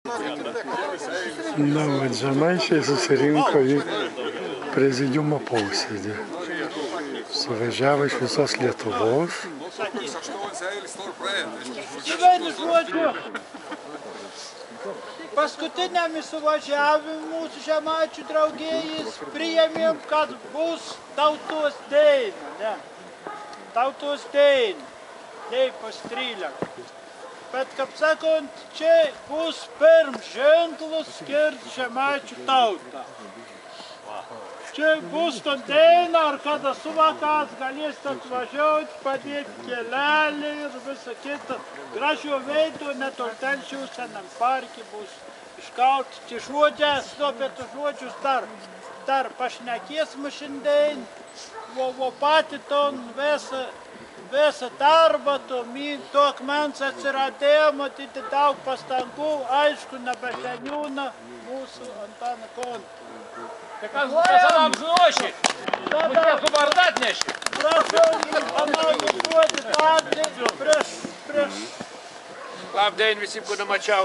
Na, žemaičiai susirinko į prezidiumo posėdį. Suvažiavo iš visos Lietuvos. Paskutiniam suvažiavimu su žemaičių draugėjais priėmėm, kad bus tautos daina. Tautos daina. Nei pastrylėm. Bet, kaip sakant, čia bus pirm ženklus skirt žemaičių tautą. Čia bus daina, ar kada suvakas galėsite atvažiuoti, padėti kelelį ir visą kitą. Gražio veido, net Oltelšių senam parke bus iškauti. Čia žodžias, apie tų žodžius dar pašnekėsime šiandien. O patį ton visą darbą, to akmens atsiradimo, tai daug pastangų, aišku, nebešeniūna mūsų Antaną Kontą. Tai kas pasadam žinoši? Būtėtų vardą atneši. Prašau, analizuoti patį prieš. Labdien visi, kuna mačiau.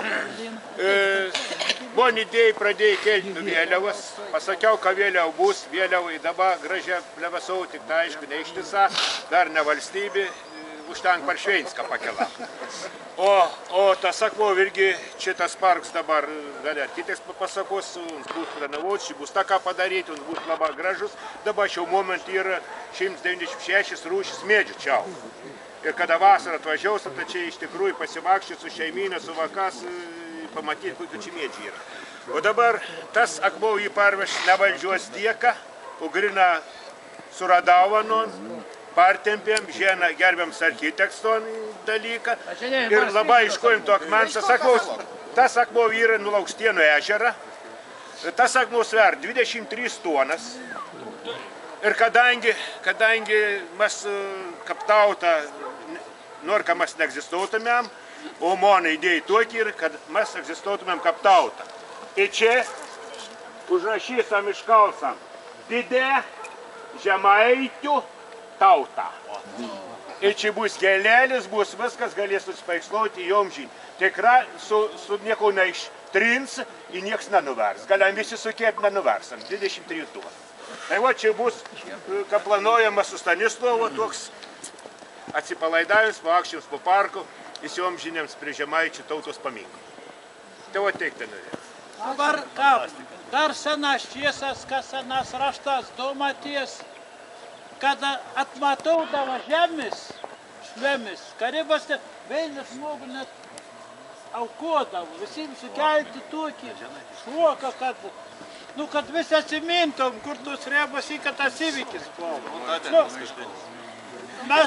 Mon idėjai pradėjai kelti vėliavas. Pasakiau, ką vėliau bus. Vėliavai dabar gražia plevasau, tik tai aišku, neištisa, dar ne valstybė, užtenk par Šveinską pakela. O tas akmuo irgi šitas parks dabar, gali arkitektas pasakos, bus planavot, šį bus tą ką padaryti, bus labai gražus. Dabar šiau moment yra 196 rūšis medžių čia. Ir kada vasarą atvažiaus, tai čia iš tikrųjų pasivakščioti su šeimynė, su vakas, pamatyti, kokiu čia medžiai yra. O dabar tas akmuo jį parveš ne valdžios dėka, o grina suradavanon, partempėm, žieną gerbiams architekton dalyką ir labai iškojim to akmens. Tas akmuo yra Nulaukštienų ežerą. Tas akmuo sver 23 tonas. Ir kadangi mes kaip tauta, nor ką mes neegzistuotumėm, o mano idėjai tokį ir, kad mes egzistuotumėm kaip tauta. Ir čia užrašysam iškalsam didė žemaičių tauta. Ir čia bus gėlėlis, bus viskas, galės susipaiksluoti jomžin. Tikra, su nieko neištrins ir nieks nenuvers. Galim visi sukėp nenuversam, 23 tonų. Tai va, čia bus, ką planuojama su Stanislovo, toks atsipalaidavimas, pavakščiams po parku, įsiomžinėms prie žemaičių tautos paminklų. Tai va, teikti norėjau. Dabar kaip, dar senas tiesas, kas senas raštas domaties, kada atmataudavo žemės, karibas, vėlės žmogų net aukodavo, visiems sukelti tokį šuoką, kad visi atsimintom, kur tos rebas į kad tas įvykis buvo. Mes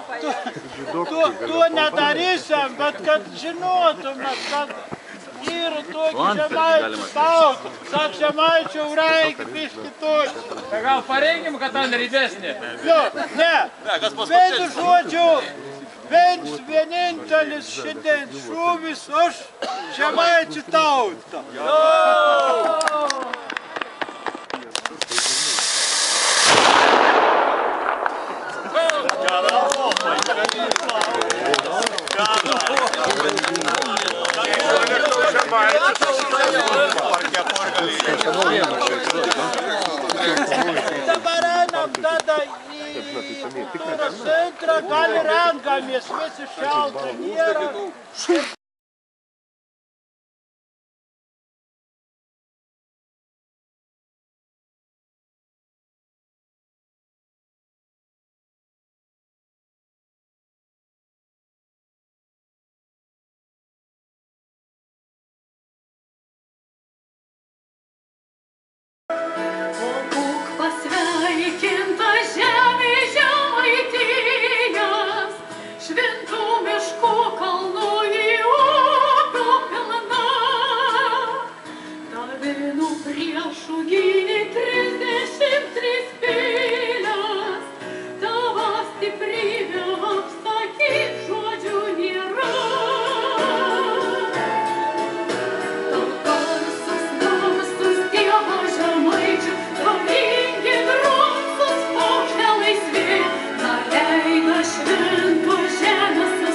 tuo nedarysim, bet kad žinotumėt, kad yra tokį žemaičių tautą. Sak žemaičių reikia biški tokį. Tai gal pareikim, kad ten rydesnė? Ne. Vienu žodžiu, vienintelis šiandien šūvis už žemaičių tautą. Dabar einam tada į centrą, gal renkamės, visi šalta nėra. Šventos žemės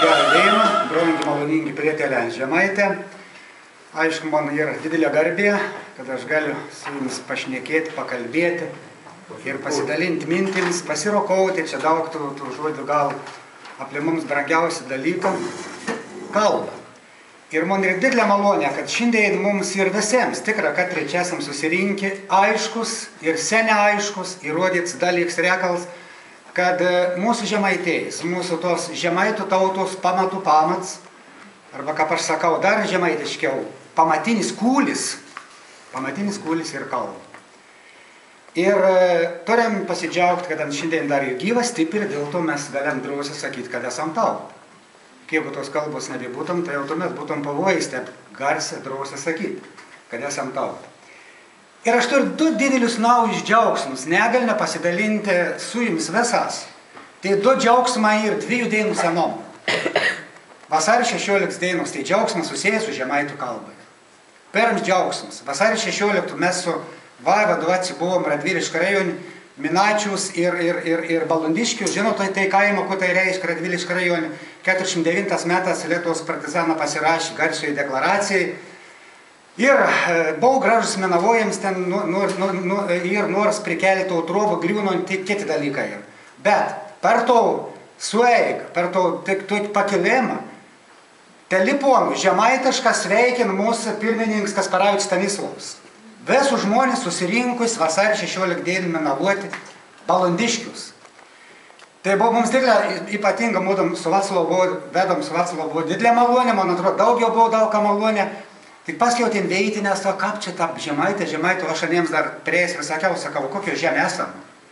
gerą dainą, brangi maloningi prietelę Žemaitė. Aišku, man yra didelė garbė, kad aš galiu su jumis pašnekėti, pakalbėti ir pasidalinti mintimis, pasirokauti, čia daug tų žodžių gal apie mums brangiausią dalyką - kalbą. Ir man yra didelė malonė, kad šiandien mums ir visiems tikra, kad čia esam susirinkę aiškus ir seniai aiškus, įrodyts dalyks reikals, kad mūsų žemaitėjais, mūsų tos žemaitų tautos pamatų pamats, arba, kaip aš sakau, dar žemaitiškiau, pamatinis kūlis ir kalba. Ir turim pasidžiaugti, kad šiandien dar ir gyvas, stipri, dėl to mes galim drausiai sakyti, kad esam tauta. Jeigu tos kalbos nebebūtum, tai jau tuomet būtum pavojais, taip garsiai drausiai sakyti, kad esam tauta. Ir aš turiu du didelius naujus džiaugsmus, negalime pasidalinti su jumis visas. Tai du džiaugsmai ir 2 dienų senom. Vasario 16 dienos, tai džiaugsmas susijęs su žemaitų kalbai. Pirmas džiaugsmas. Vasario 16 mes su vaivadu atsibuvom Radviliškio rajone, Minačius ir Balundiškių. Žinote, tai kaimo, ko tai reiškia Radviliškio rajone. 49 metas Lietuvos partizano pasirašė garsioje deklaracijai. Ir buvo gražus menavojams ten ir nors prikelti autrobą, griūno kiti dalykai. Bet per to sueigą, per to pakilimą, telipom žemaitišką sveikina mūsų pirmininkas Kasparavičius Stanislovas. Visų žmonės susirinkus vasario 16 dieną menavoti Balundiškius. Tai buvo mums didelė ypatinga, mūdam su Vaclovu, vedom su Vaclovu didelė malonė, man atrodo, daugiau buvo daug malonė. Tik paskui jau ten veiti, nes to, kaip čia ta žemaitė, aš aniems dar prieis ir sakau, kokio žemė esam.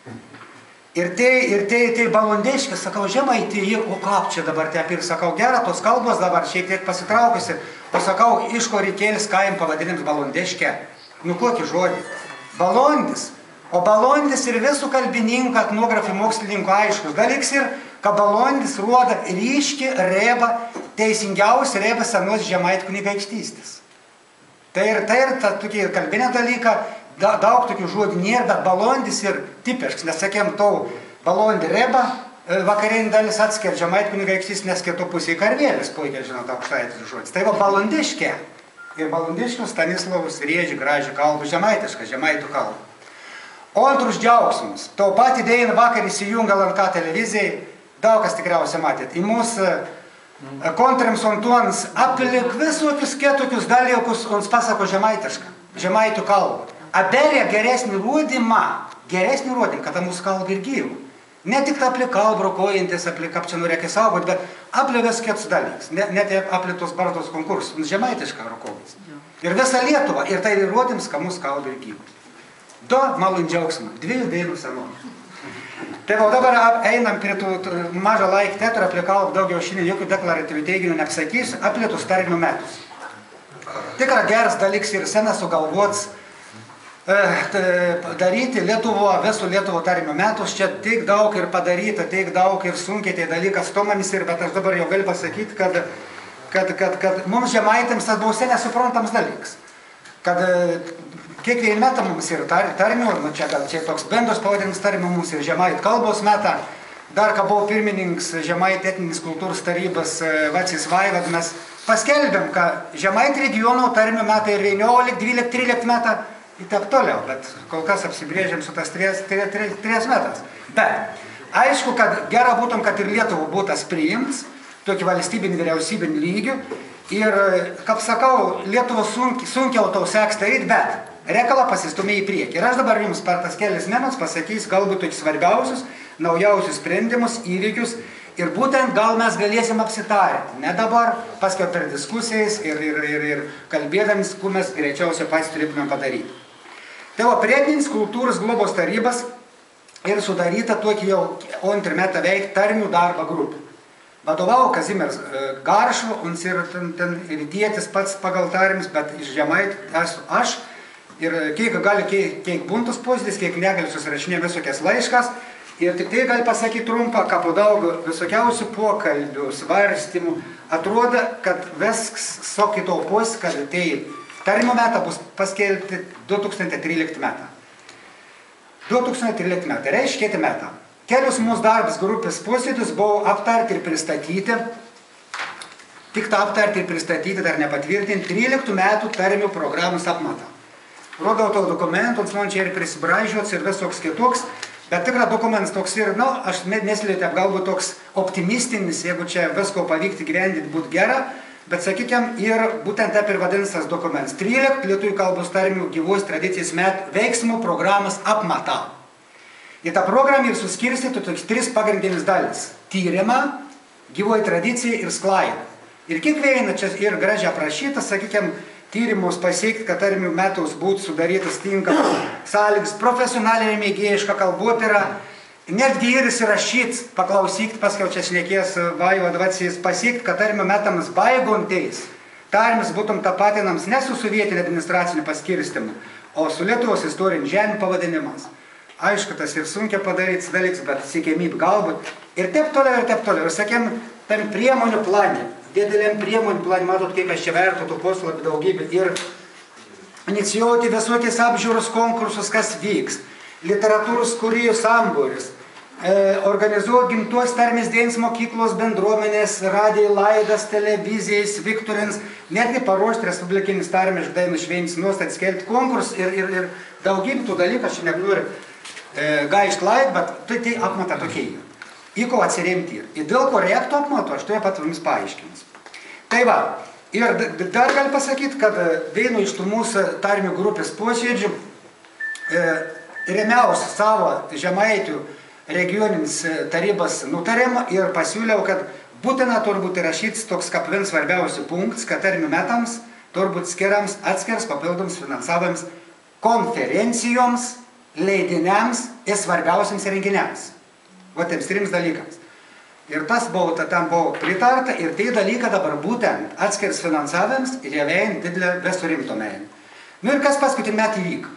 Ir tai Balundiškis, sakau, žemaitė, o kaip čia dabar te ir sakau, gera, tos kalbos dabar šiek tiek pasitraukusi, o sakau, iš ko reikėlis kaim pavadinims Balundiškė. Nu kokį žodį? Balondis. O Balondis ir visų kalbininkų, etnografų, mokslininkų aiškus dalyks ir, kad Balondis rodo ryški rėba, teisingiausia rėba senos žemaitų kunigaikštystės. Tai ir tokie kalbinė dalyka, daug tokių žodžių nėra, bet Balondis ir tipiškas, nes sakėm, tau Balondį rėba, vakarinį dalis atskiria žemaitų kunigaikštystės, nes kito pusėje karvėlis, puikiai žinot, aukštaitis žodis. Tai va Balundiškė. Ir Balundiškius Stanislovas rėži gražią kalbą, žemaitišką, žemaitų kalbą. O antrus džiaugsmus. Tau patį dėjiną vakar įsijunga LNK televizijai, daug kas tikriausiai matėt. Į mūsų kontrims ontuons aplik visokius kitokius dalykus, ons pasako žemaitišką, žemaitų kalbą. Aberė geresnį rodymą, kad mūsų kalba ir gyvų. Ne tik aplik kalbą rokojantis, aplik kaip čia norėkia saugot, bet aplik vis kitus dalykus. Net aplik tos bardos konkursus, žemaitišką rokojantis. Ir visą Lietuvą, ir tai įrodyms, kad mūsų kalba ir gyvų. Du malon džiaugsmą, 2 dienų senom. Tai va dabar einam prie tų mažą laiką teatrą, apie kalbą daugiau šiandien jokių deklaratyvių teiginių neapsakysiu, apie tus tarmių metus. Tikra geras dalyks ir senas sugalvots daryti Lietuvo, visų Lietuvo tarmių metus, čia tiek daug ir padaryta, tiek daug ir sunkiai tai dalykas tomamis ir, bet aš dabar jau galiu pasakyti, kad mums žemaitėms tas buvo seniai suprantams dalyks. Kad kiekvieną metą mums ir tarmių, čia toks bendros pavadinimas tarmių mums ir žemaitų kalbos metą. Dar, ką buvo pirmininkas žemaitų etninės kultūros tarybos Vacis Vaivad, mes paskelbėm, kad žemaitų regionų tarmių metai ir 19, 12, 13 metą ir taip toliau, bet kol kas apsibrėžiam su tas 3 metas. Bet aišku, kad gera būtum, kad ir Lietuva būtas priimts, tokį valstybinį vyriausybinį lygių. Ir, kaip sakau, Lietuva sunkiau tau seks daryti, bet reikalą pasistumė į priekį. Ir aš dabar jums per tas kelias minutes pasakysiu galbūt tokius svarbiausius, naujausius sprendimus, įvykius. Ir būtent gal mes galėsim apsitarti. Ne dabar, paskui per diskusijas ir kalbėdamis, kur mes greičiausiai patys turėtume padaryti. Tai va, prietinis kultūros globos tarybas ir sudaryta tokį jau 2 metą veikti tarmių darbo grupę. Vadovavo Kazimieras Garšva, ir dėtis pats pagal tarmis, bet iš žemaitų esu aš. Ir kiek gali, kiek buntus posėdis, kiek negali susirašinė visokias laiškas. Ir tik tai gali pasakyti trumpą, ką po daug visokiausių pokalbių, svarstymų. Atrodo, kad viskas sokito pos, kad tai tarmių metą bus paskelbti 2013 metą. 2013 metą, reiškia kitą metą. Kelius mūsų darbas grupės posėdžius buvo aptarti ir pristatyti tik tą aptarti ir pristatyti, dar nepatvirtinti 13 metų tarmių programos apmatą. Rodau to dokumentus, man čia ir prisibražiuots ir visoks kitoks, bet tikrai dokumentas toks ir, aš neslėtė, galbūt toks optimistinis, jeigu čia visko pavykti gyvendyti būtų gera, bet sakykime, ir būtent taip ir vadinsas dokumentas. 13 lietuvių kalbos tarmių gyvos tradicijos metų veiksmų programos apmata. Į tą programą ir suskirstyti toks 3 pagrindinis dalis. Tyrimą, gyvoji tradicija ir sklaidą. Ir kiekviena čia ir gražiai aprašyta, sakykime, tyrimus pasiekti, kad tarmių metus būtų sudarytas tinkamas sąlygas, profesionaliai mėgėjiška kalbotyra, netgi ir įsirašyti, paklausyti, paskiau čia šnekės Vaiva Dvacijas, pasiekti, kad tarmių metams baigonteis, tarmis būtum tapatinams ne su sovietinė administraciniu paskirstimu, o su Lietuvos istoriniu žemė pavadinimas. Aišku, tas ir sunkia padaryti dalyks, bet siekiamybė galbūt. Ir taip toliau, ir taip toliau. Ir sakėm, tam priemonių planė. Dideliam priemonių planė, matot, kaip aš čia vertų tų puslapį daugybę. Ir inicijuoti visokiais apžiūros konkursus, kas vyks. Literatūros kūrėjų sambūris. Organizuoti gimtos tarmės dienos mokyklos bendruomenės, radijai laidas, televizijas, viktorins, netgi paruošti respublikinis tarmės dainų šventės nuostatį, skelbti konkursus ir daugybę tų dalykų, aš nenoriu gaišt laid, bet tai apmata tokie. Į ko atsiremti ir dėl ko reiktų apmato, aš tuoj pat jums paaiškins. Tai va, ir dar galiu pasakyti, kad vienu iš tų mūsų tarmių grupės posėdžių remiausi savo Žemaitių regioninis tarybos nutarimą ir pasiūliau, kad būtina turbūt įrašytis toks kaip vienas svarbiausių punktas, kad tarmių metams turbūt skiriams atskirs papildoms finansavimams konferencijoms, leidiniams ir svarbiausiams renginiams. Va tiems 3 dalykams. Ir tas buvo, tam buvo pritarta ir tai dalykai dabar būtent atskirs finansavimams ir jie vein didelę besurimto meilį. Ir kas paskutinį metą įvyko?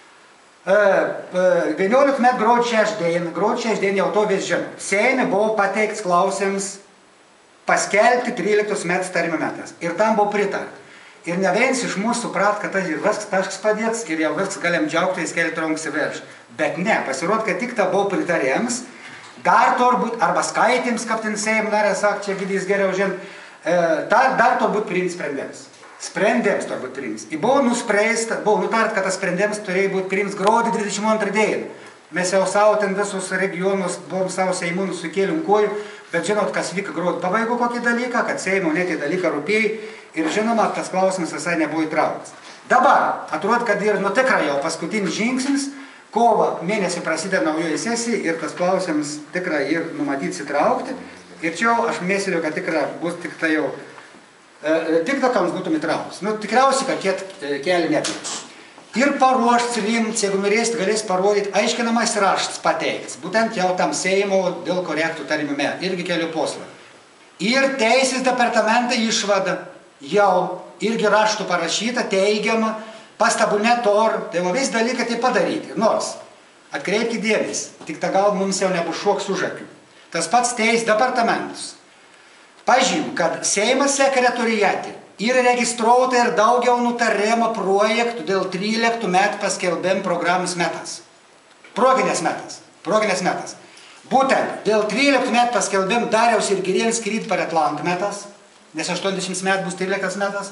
11 metų gruodžio 6 dieną jau to vis žinau. Seime buvo pateikts klausimas paskelbti 13 metų tarmių metas. Ir tam buvo pritarta. Ir ne vienas iš mūsų suprat, kad tas ir viskas padėts ir jau viskas galim džiaugti, skelbti rankas į viršų. Bet ne, pasirodo, kad tik ta buvo pritarėms, dar turbūt, arba skaitėms, kaip ten Seimo narė sako, čia gydys geriau žin, dar turbūt priims sprendims. Sprendims turbūt priims. Ir buvo nuspręsta, buvo nutart, kad tas sprendims turėjo būti priims gruodžio 22 dieną. Mes jau savo ten visus regionus buvom savo Seimūnus sukėlim kojų, bet žinot, kas vyka gruodžio pabaigo kokį dalyką, kad Seimo net į dalyką rūpėjai ir žinoma, tas klausimas visai nebuvo įtrauktas. Dabar, atrodo, kad ir tikrai jau paskutinis žingsnis, kovo mėnesį prasideda naujoji sesija ir tas klausimas tikrai ir numatyts įtraukti. Ir čia aš mėsiliu, kad tikrai bus tik tai jau, tik da kams būtum įtrauktas. Tikriausiai, kad keli nepėt. Ir paruošti rimts, jeigu norėsit, galės parodyti, aiškinamas raštas pateiktas. Būtent jau tam Seimo dėl korektų tarmių metų. Irgi kelių puslapį. Ir teisės departamento išvada jau irgi raštų parašyta, teigiama, pastabų netor, tai va vis dalykai tai padaryti. Nors, atkreipkite dėmesį, tik ta gal mums jau nebus šoks už akių. Tas pats teisės departamentus pažym, kad Seimas sekretoriate yra registruota ir daugiau nutarimo projektų dėl 13 metų paskelbėm programos metas. Proginės metas. Būtent dėl 13 metų paskelbėm Dariaus ir Girėns skrydį per Atlantą metas, nes 80 metų bus 13 metas.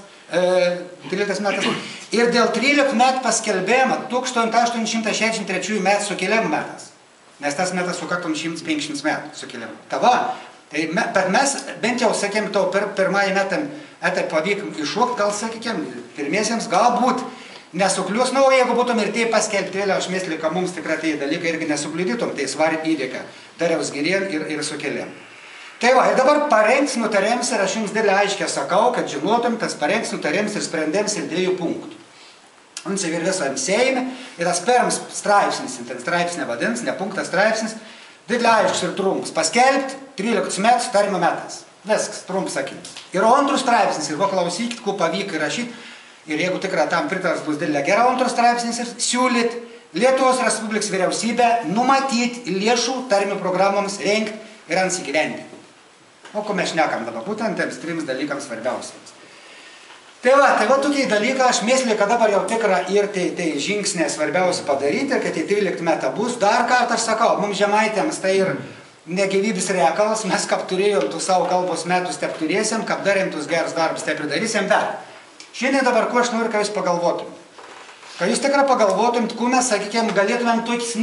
Ir dėl 13 metų paskelbėm 1863 metų sukilimo metas, nes tas metas sukaktum 150 metų sukilimo. Bet mes bent jau, sakėm, to pirmąjį metam pavykom iššokti, gal sakykėm, pirmiesiems galbūt nesuklius, o jeigu būtum ir tai paskelbti, aš mėsliu, kad mums tikrai tai dalykai irgi nesukliudytum, tai svarį įdėka Dariaus Girėn ir sukėlėm. Tai va, ir dabar parengs nutarėms ir aš jums dėlį aiškiai sakau, kad žinotum, tas parengs nutarėms ir sprendėms ir 2 punktų. Un čia ir visam Seime, ir tas pirmas straipsnis, ten straipsnė vadins, ne punktas straipsnis, dėlį aiškus ir trumpas, paskelbti 13 metų tarmių metas. Viskas, trumpas sakinys. Ir antrus straipsnis, ir klausykit, ko pavyko įrašyti, ir jeigu tikrai tam pritars bus dėlė gera antrus straipsnis, ir siūlyt Lietuvos Respublikos vyriausybę numatyti lėšų tarmių programoms rengti ir įgyvendinti. O ko mes šnekam dabar, būtent tiems 3 dalykams svarbiausiams. Tai va tokie dalykai, aš mėsliu, kad dabar jau tikra ir tai žingsnė svarbiausia padaryti, kad tai 13 metą bus. Dar kartą aš sakau, mums žemaitėms tai ir negyvybės reikalas, mes kaip turėjom tų savo kalbos metus, taip turėsim, kaip darėm tus gerus darbus, taip ir darysim, bet šiandien dabar, ko aš noriu, ką jūs pagalvotum. Kad jūs tikrai pagalvotum, kuo mes, sakykime, galėtumėm tokius,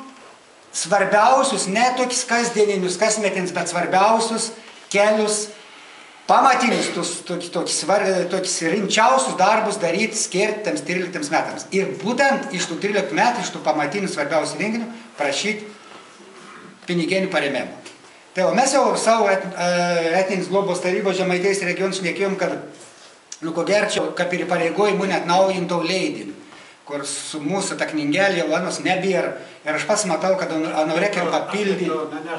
svarbiausius, ne tokius kasdieninius, kasmetinius, bet svarbiausius kelius, pamatinius, tokius rimčiausius darbus daryti skirti tiems 13 metams. Ir būtent iš tų 13 metų, iš tų pamatinių svarbiausių renginių, prašyti piniginių paremimų. Tai mes jau savo etninės globos tarybos Žemaitijos regionų šnekėjom, kad, ko gerčiau, kaip ir pareigojimų net naujintau leidinį, kur su mūsų ta knygelė jau anos nebėra. Ir aš pats matau, kad reikia papildyti.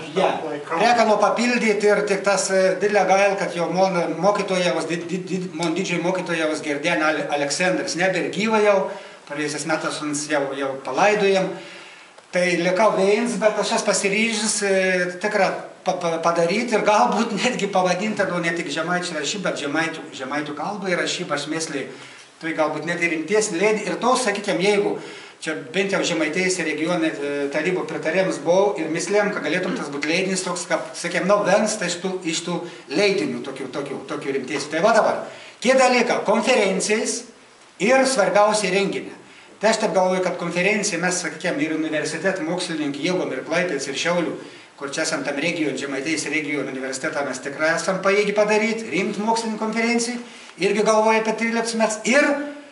Reikia papildyti ir tik tas didelė gail, kad jau mokytojavas, mon didžiai mokytojavas Girdėnė Aleksandras nebėra gyva jau, praėjusiais metais jau palaidojam. Tai likau vėjins, bet aš esu pasiryžęs tikrą padaryti ir galbūt netgi pavadinti, ne tik žemaičių rašybą, bet žemaitų kalbą ir rašybą aš mėsliai. Tai galbūt net ir rimties leidį. Ir to, sakykime, jeigu čia bent jau Žemaitijos regionų tarybų pritarėms buvau ir mislėm, kad galėtum tas būti leidinis toks, kaip, sakykime, vienas iš tų leidinių tokių rimties. Tai va dabar, tie dalykai, konferencijas ir svarbiausiai renginė. Tai aš taip galvoju, kad konferencija mes, sakykime, ir universitetų mokslininkų jėgom ir Klaipėdos ir Šiaulių, kur čia esam tam region, Žemaitijos regionų universitetą mes tikrai esam pajėgi padaryti, rimti mokslinį konferenciją. Irgi galvoja apie 13 metus. Ir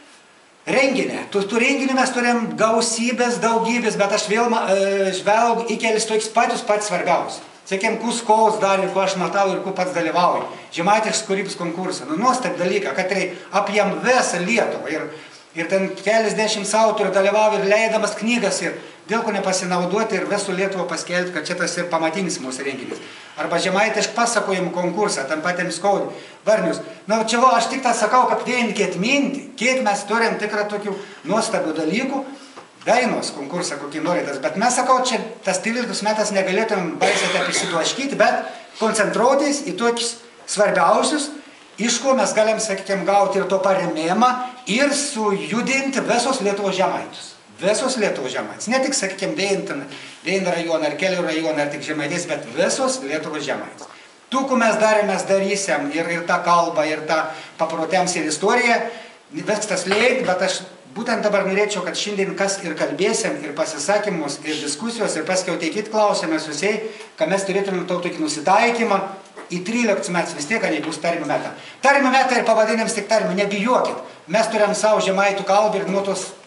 renginę. Tų renginių mes turim gausybės, daugybės, bet aš vėl žvelgu į kelis tokius patys svarbiausius. Sakėm, kuskaus darė, ko aš matau ir ko pats dalyvauju. Žemaitiškas kūrybos konkursą. Nuostab dalyką, kad tai apjam visą Lietuvą. Ir ten keliasdešimt autorių dalyvauja ir leidamas knygas ir dėl ko nepasinaudoti ir visų Lietuvą paskelbti, kad šitas ir pamatinis mūsų renginys. Arba žemaitiškų pasakojimų konkursą, tam patiems Skaudį, Varnius. Na, čia va, aš tik tą sakau, kad vienkėt minti, kiek mes turim tikrą tokių nuostabių dalykų, dainos konkursą, kokį norėtas. Bet mes sakau, čia tas 13 metas negalėtumėm baisiai taip išsitlaškyti, bet koncentruotis į tokius svarbiausius, iš ko mes galim, sakykime, gauti ir to paremėjimą ir sujudinti visos Lietuvos žemaitus. Visos Lietuvos žemaitus. Ne tik, sakykime, Vėjų rajoną ar Kelių rajoną, ar tik Žemaitės, bet visos Lietuvos žemaitus. Tų, ko mes darysim ir tą kalbą, ir tą paprotėms ir istoriją, viskas leid, bet aš būtent dabar norėčiau, kad šiandien kas ir kalbėsim, ir pasisakymus, ir diskusijos, ir paskiau teikit klausimą susiai, kad mes turėtumėm tokį nusitaikymą į 13 metus vis tiek, kad nebus tarmių metą. Tarmių metą ir pavadinėms tik tarmių, nebijokit. Mes turim savo žemaitų kalbą ir nuo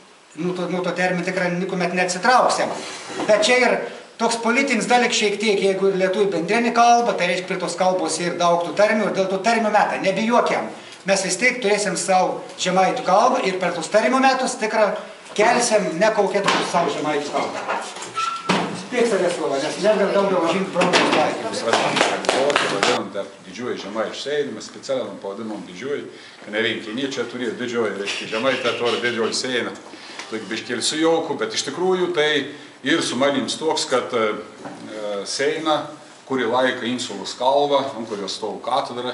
to terminų tikrai nikuomet neatsitrauksim. Bet čia ir toks politinis dalyk šiek tiek, jeigu ir lietuvių bendrinį kalbą, tai reiškia prie tos kalbos ir daug tų tarmių ir dėl tų tarmių metą. Nebijokim. Mes vis tiek turėsim savo žemaitų kalbą ir per tos tarmių metus tikrai kelsim nekaukėtų savo žemaitų kalbą. Tiek savęs slova, nes negal daugiau užimti problemos laikymus. Vadinam dar didžiuoji žemaičių sėjimą, mes specialiam pavadinom didžiuoji, kad nereikia, čia turėjo didžioji, reiškia žemaitė atvarė didžioji sėjimą. Tokį biškėlį su jauku, bet iš tikrųjų tai ir su manims toks, kad Seina, kuri laika Insulos kalvą, ant kurios stovų katedra,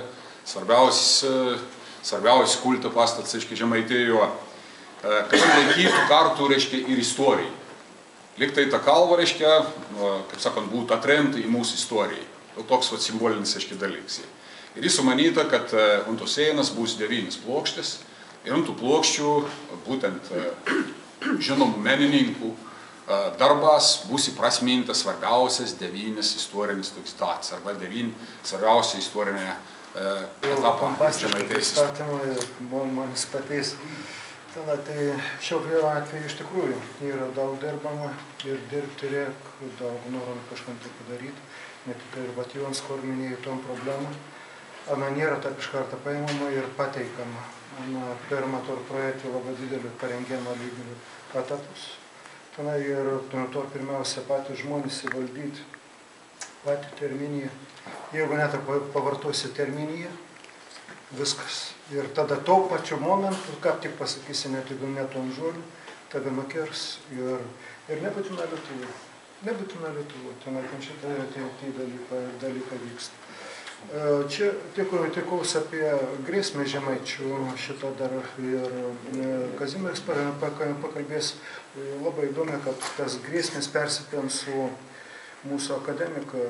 svarbiausias kulto pastatas, reiškia, Žemaitijoje, kad laikytų kartu, reiškia, ir istorijai. Liktai ta kalva, reiškia, kaip sakant, būtų atremta į mūsų istoriją. Toks simbolinis, reiškia, dalyks. Ir jis sumanyta, kad ant tos Seinos bus 9 plokštės ir ant tų plokščių būtent žinomų menininkų darbas bus įprasmintas svarbiausias 9 istorinis situacijas arba 9 svarbiausia istorinė etapą Žemaitijos. Manis pateis. Tai šiaulio atveju iš tikrųjų yra daug dirbama ir dirbti reikia, daug norom kažkam tai padaryti, net ir Vatijons, kur minėjai tom problemą. Ana nėra taip iš karto paimama ir pateikama. Ana pirmą to projektą labai didelį parengimo lygmenį etapus. Tenai ir to pirmiausia patys žmonės įvaldyti patį terminiją. Jeigu net pavartosi terminiją, viskas. Ir tada to pačiu momentu, kaip tik pasakysi, net jeigu netu ant žolių, tave nukirs ir nebūtina Lietuva. Nebūtina Lietuva. Tenai šitą dalyką vyksta. Čia tikaus apie grėsmę žemaičių šitą dar ir Kazimieras pakalbės. Labai įdomi, kad tas grėsmės persipėm su mūsų akademika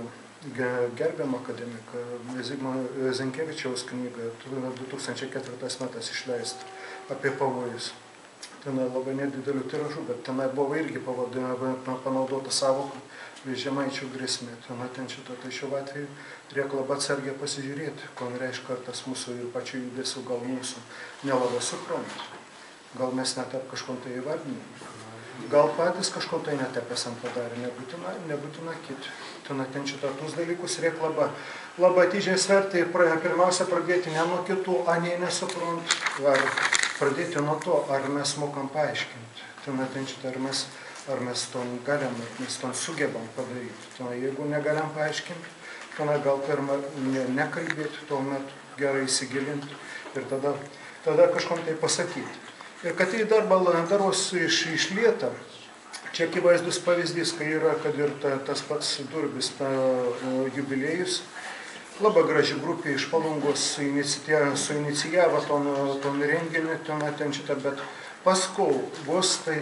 gerbiamą akademiką Zigmo Zenkevičiaus knygą 2004 metais išleista apie pavojus. Tenai labai nedidelių tiražų, bet tenai buvo irgi panaudota sąvoka žemaičių grėsmė. Ten šito, tai šiuo atveju reikia labai atsargiai pasižiūrėti, ko reiškia tas mūsų ir pačių judesių, gal mūsų nelabai supranta. Gal mes net kažko tai įvardiname. Gal patys kažko tai netep esam padarę, nebūtina kiti. Ten šitą tus dalykus reikia labai atidžiai sverti ir pirmiausia pradėti ne nuo kitų, nei nesuprant, ar pradėti nuo to, ar mes mokam paaiškinti. Ten šitą, ar mes to galim, ar mes to sugebam padaryti. Jeigu negalim paaiškinti, gal pirmą nekalbėti, tuomet gerai įsigilinti ir tada kažkom tai pasakyti. Ir kad tai darbos išlieta, čia akivaizdus pavyzdys, kai yra, kad ir tas pats Durbis jubiliejus, labai graži grupė iš Palungos suinicijavo tom renginį, ten šitą, bet paskui vos tai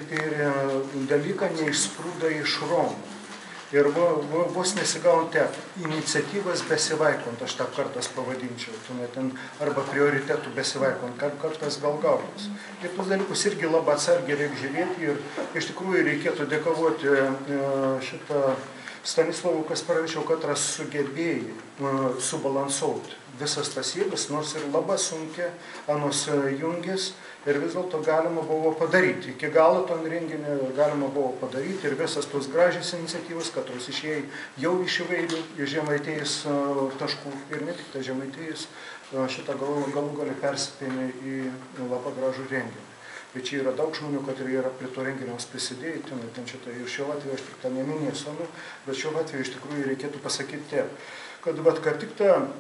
dalyką neišsprūdo iš Romų. Ir vos nesigaunate iniciatyvas besivaikant, aš tą kartas pavadinčiau, arba prioritetų besivaikant, kartas gal gautas. Ir tus dalykus irgi labai atsargiai reikia žiūrėti ir iš tikrųjų reikėtų dėkavoti šitą Stanislavų Kasparavičiau, kad sugebėjai subalansuoti visas tas jėgas, nors ir labai sunkiai anos jungės ir vis dėlto galima buvo padaryti. Iki galo ton renginį galima buvo padaryti ir visas tos gražias iniciatyvas, katros išėjai jau iš įvairių Žemaitijos taškų ir ne tik tai Žemaitijos, šitą galų gali persipėmė į labai gražų renginį. Bet čia yra daug žmonių, kad ir yra prie to renginiaus prisidėję, ten šitą ir šiuo atveju aš tik tą neminėsiu, bet šiuo atveju iš tikrųjų reikėtų pasakyti taip, kad kaip tik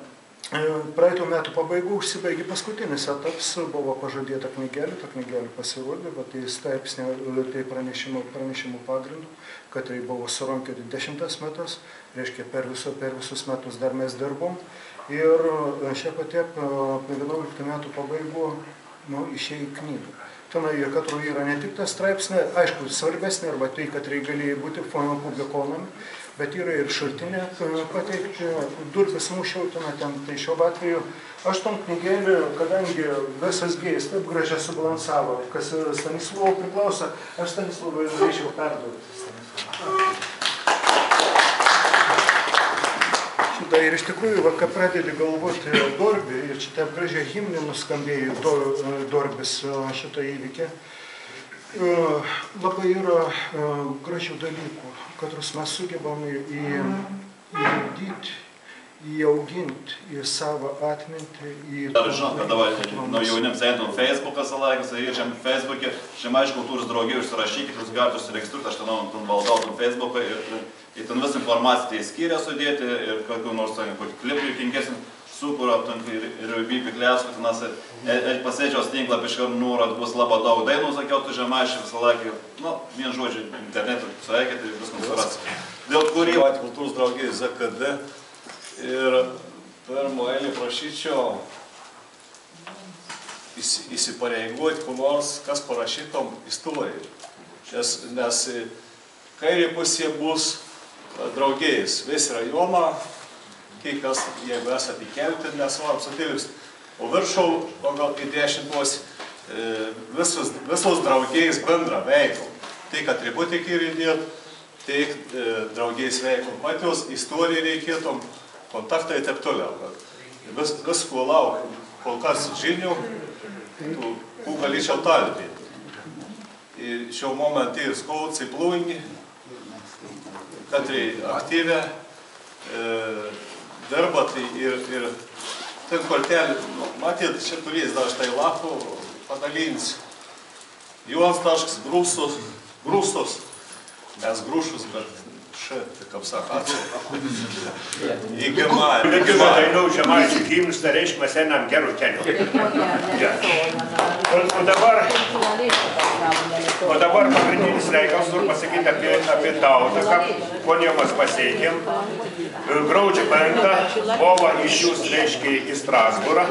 praeitų metų pabaigų užsibaigė paskutinis etapas, buvo pažadėta knygelė, ta knygelė pasirodė, bet tai straipsnė, tai pranešimų pagrindų, kad tai buvo surankioti 10 metus, reiškia per visus metus dar mes dirbom ir šią patep 11 metų pabaigų išėjo knygą. Tenai, kad yra ne tik tas straipsnė, aišku, svarbesnė, arba tai, kad galėjo būti publikonami, bet yra ir šaltinė pateikti, Durbis mūšiautina ten, tai šiuo atveju aš tom knygelį, kadangi visas gėjas taip gražiai subalansavo, kas Stanislavui priklauso, aš Stanislavui norėčiau perduoti. Šitą ir iš tikrųjų, kai pradedi galvoti Dorbį, ir šitą gražią himną nuskambėjo Dorbis šitą įvykį, labai yra gražių dalykų, kuriuos mes sugebame įvykdyti, įauginti į savo atmintį. Žinot, kad jauniems eidom Facebookas laikas, ir Facebook'e, Žemaičių kultūros draugijų užsirašykit, jūs galite užsiregistruoti, aš ten valdautum Facebook'ą ir ten visą informaciją tai skyrė sudėti ir kokių nors klipų juokingesnių sukūrą ir Vypį Klėskų, ten pasėdžiaus tinklapį iš nuorod bus labai daug dainų, sakiau, tu Žemaičių visą laiką, vien žodžiu, internetu sueikit ir viskas suras. Dėl kurį kultūros draugijai ZKD ir pirmo eilį prašyčiau įsipareigoti, kuo nors, kas parašytom istorijai. Nes kairė pusė bus draugėjais vis rajoną, kai kas, jeigu esate įkelti, nesvarbu sutilps. O viršau, gal į 10 visos draugėjais bendrą veiklą. Tai, kad tributikį įdėt, tai draugėjais veiklą. Patios istoriją reikėtum, kontaktai ir taip toliau. Visko laukiu, kol kas žinių, kų galėčiau talpinti. Ir šiuo momentu ir skolci plūngi, katrai aktyvę dirba, tai ir ten kortelį, matyt, čia turės dar štai lapų padalinsiu. Juos.grūstos, mes grūšus, bet tai kaip sakačiau. Įgima. Įgima dainų Žemaičių himnus, tai reiškia, mes einam gerų kelių. O dabar pagrindinis reikalas, noriu pasakyti apie tautą, ką ponėmas pasiekėm. Gruodžio 5 buvo išsiųs, reiškia, į Strasbūrą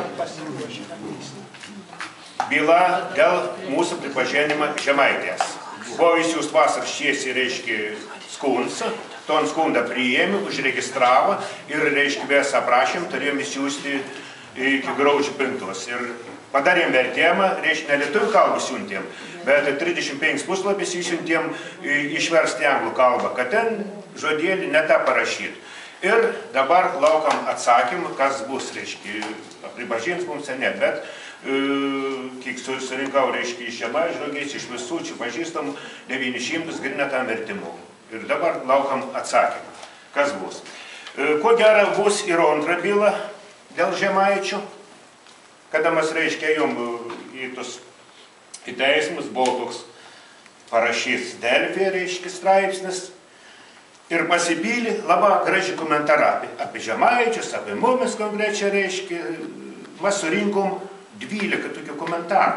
byla dėl mūsų pripažinimo Žemaitės. Buvo išsiųs vasar šiesi, reiškia, skundas ton skundą priėmė, užregistravo ir, reiškia, mes aprašėm, turėjom įsiųsti iki Graužių Pintos. Ir padarėm vertėjimą, reiškia, ne lietuvių kalbą siuntėm, bet 35 puslapis išsiuntėm išversti anglų kalbą, kad ten žodėlį ne tą parašyti. Ir dabar laukam atsakymą, kas bus, reiškia, pripažins mums ar ne, bet kiek surinkau, reiškia, iš Žemaičių draugės, iš visų čia pažįstamų 900 grina tam vertimu. Ir dabar laukam atsakymą, kas bus. Ko gero bus ir antra byla dėl Žemaičių, kada mes, reiškia, ėjom į teismus, buvo toks parašys Delfyje, reiškia, straipsnis, ir pasipylė labai graži komentarą apie Žemaičius, apie mumis konkrečiai, reiškia, mes surinkom 12 tokių komentarų.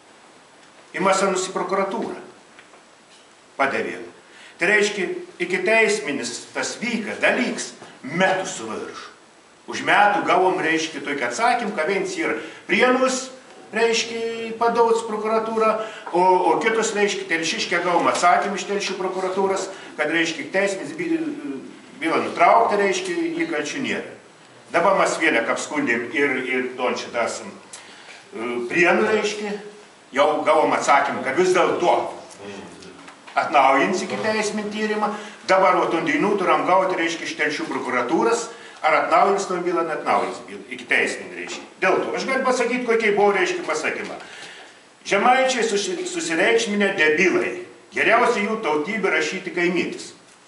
Ir mes anus į prokuratūrą padavėm. Tai reiškia, iki teisminis tas vyka dalyks metus su virš. Už metų gavom, reiškia, tokį atsakymą, kad viens yra Prienus, reiškia, padauts prokuratūrą, o kitus, reiškia, Telšiškę gavom atsakymą iš Telšių prokuratūros, kad, reiškia, teisminis bylą nutraukti, reiškia, įkalčių nėra. Dabar mes vėlę apskundėm ir don šitas Prienų, reiškia, jau gavom atsakymą, kad vis dėlto atnaujins iki teisminį tyrimą. Dabar o tondinų turam gauti, reiškia, iš Telšių prokuratūros, ar atnaujins to bylą, neatnaujins bylą, iki teisminį, reiškia. Dėl to, aš galiu pasakyti, kokie buvo, reiškia, pasakymą. Žemaičiai susireikšminę debilai, geriausia jų tautybė rašyti kaimytis.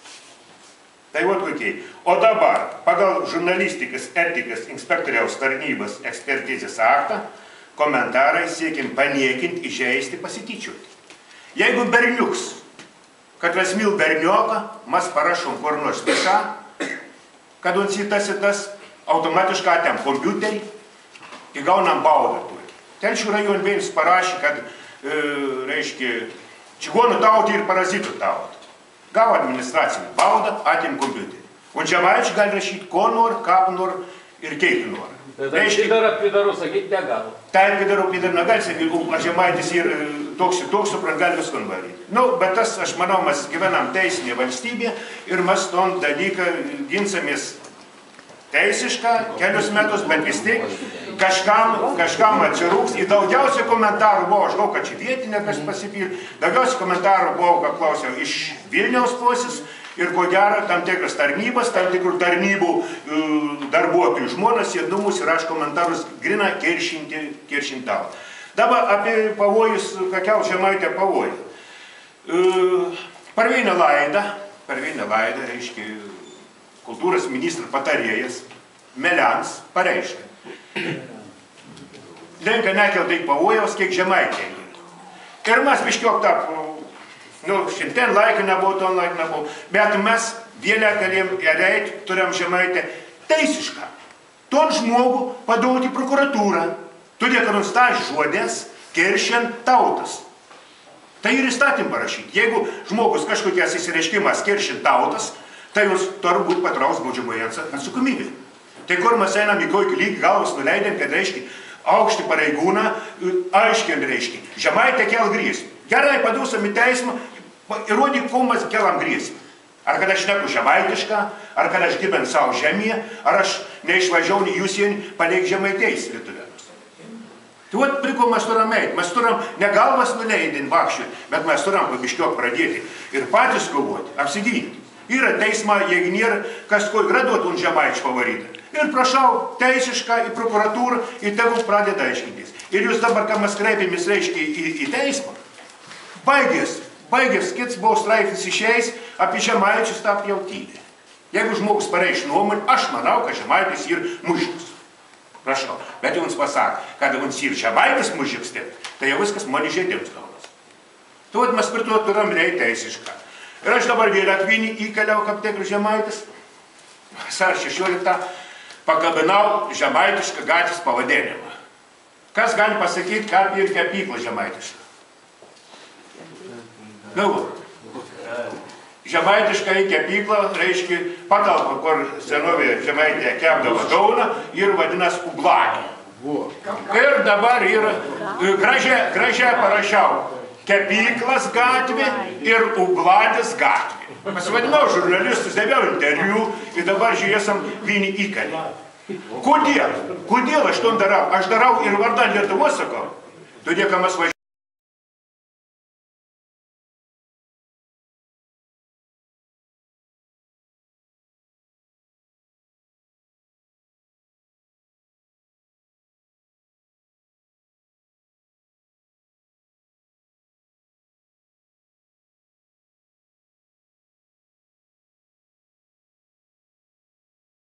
Tai vot kokie. O dabar, pagal žurnalistikas, etikas, inspektoriaus tarnybos ekspertizės aktą, komentarai siekim paniekinti, įžeisti, pasityčiuoti. Jeigu berniuks, kad vasmil bernioką, mes parašom kur nors visą, kad uns į tas automatiškai atėm kompiuterį, įgaunam baudą turi. Telšių rajon vėlis parašė, kad, reiškia, čigonų tautį ir parazitų tautį. Gavo administracinį baudą, atėm kompiuterį. O Žemaičiai gali rašyti, ko nori, ką nori ir kaip nori. Pidaru sakyti negavo. Taip, pidaru negali sakyti, o Žemaitis ir toks, suprant, gali viską varyti. Nu, bet tas, aš manau, mes gyvenam teisinė valstybė ir mes tom dalyką ginsamės teisišką kelius metus, bet vis tiek kažkam atsirūks. Ir daugiausiai komentarų buvo, aš galvoju, kad čia vietinė kas pasipyr, daugiausiai komentarų buvo, ką klausiau, iš Vilniaus pusės. Ir ko gero, tam tikras tarnybas, tam tikrų tarnybų darbuotojų žmonės sėdumus ir aš komentarus grina kiršintau. Dabar apie pavojus, kokiau Žemaitė pavojų. Parveinė laida, reiškia, kultūros ministras patarėjas Melians pareiškia. Lenka nekeltai pavojaus, kiek Žemaitė. Ir mes biškiok tą šiandien laiką nebuvo, ton laiką nebuvo, bet mes vėlę galėjom ereit, turėjom Žemaitę teisišką. Ton žmogų paduoti prokuratūrą, todėl, kad uns tą žodės kiršiant tautas. Tai ir įstatym parašyti. Jeigu žmogus kažkokias įsireiškimas kiršiant tautas, tai jūs turbūt patraus baudžiamoje atsakomybė. Tai kur mes einam į kokį lygį galvos nuleidėm, kad reiškia aukštį pareigūną, aiškiai reiškia, Žemaitę kel grėsmę. Gerai, padūsam į teismą, įrodyk, ko mes kelam grėsmę. Ar kad aš neku žemaitišką, ar kad aš gyvenu savo žemėje, ar aš neišvažiau į užsienį, paliek žemaiteis lietuvėnus. Tai vat prie ko mes turim eiti. Mes turim ne galvas nuleidinti vakščiui, bet mes turim pabiškiok pradėti ir patys kovoti, apsiginti. Yra teisma, jeigu nėra, kas ko graduotų ant Žemaičių pavaryta. Ir prašau teisišką į prokuratūrą, į tėvų pradeda aiškintis. Ir jūs dabar, ką mes kreipėmės, reiškia, į teismą, baigės, kits buvo straipsnis išeis, apie Žemaičius tą pjautybę. Jeigu žmogus pareiš nuomonę, aš manau, kad Žemaitis ir mužikas. Prašau, bet jums pasako, kad jums ir Žemaitis mužikas, tai jau viskas man išėdėms gaunas. Tai vat mes prie to turim rei teisišką. Ir aš dabar vėl atvinį įkeliau, kaip tikrų Žemaitis, vasarą 16 pakabinau žemaitišką gatvės pavadinimą. Kas gali pasakyti, ką ir kepyklą žemaitišką? Galvo. Žemaitišką į kepiklą, reiškia, patalpą, kur senovėje Žemaitėje kepdavo gauną ir vadinas Ublakį. Ir dabar yra gražiai parašiau. Kepyklas gatvė ir Ugladės gatvė. Pasivadinau žurnalistus, daviau interviu ir dabar žiūrėsim vieni įkalį. Kodėl? Kodėl aš to darau? Aš darau ir vardan Lietuvos, sakau. Todėl, kad mes važiuojame.